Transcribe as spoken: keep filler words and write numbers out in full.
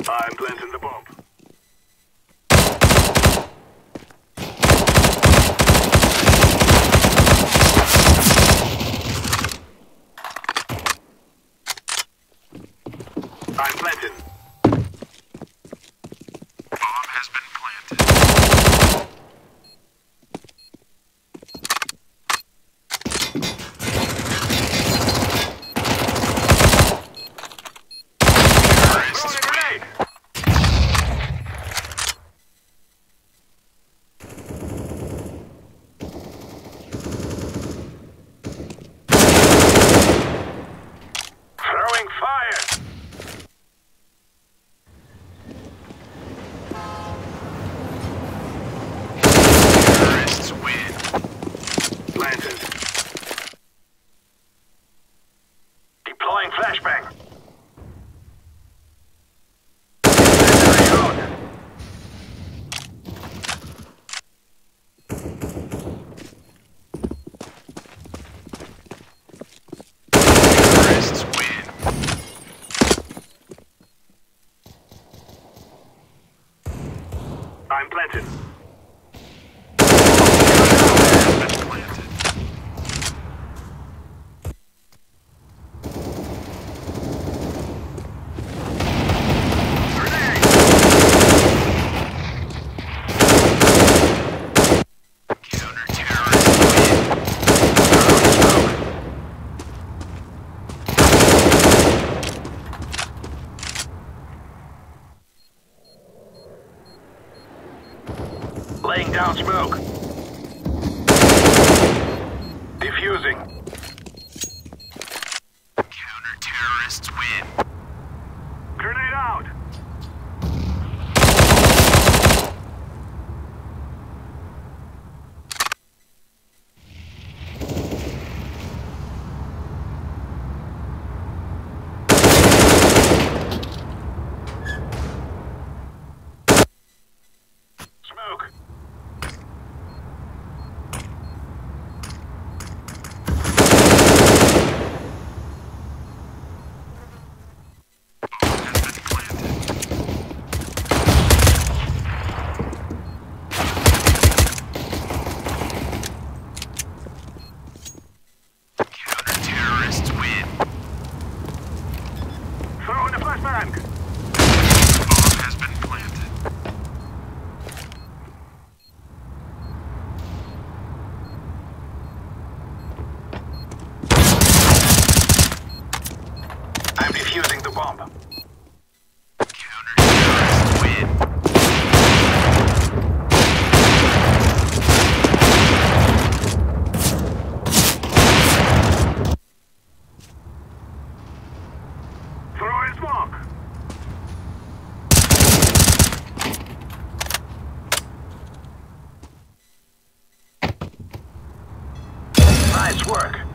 I'm planting the bomb. I'm planting. Bomb has been planted. Throwing a grenade! Throwing fire! Terrorists win. Planted. Deploying flashbang. Reload. Terrorists win. I'm planted. Has been planted. Grenade! Counter-terrorists win. Smoke. Laying down smoke. Diffusing. Counter-terrorists win. Grenade out. Smoke. Bomb has been planted. Counter-terrorists win. Throwing the flashbang. Bomb has been planted. I'm defusing the bomb. Counter-terrorists win. Throwing smoke. Nice work.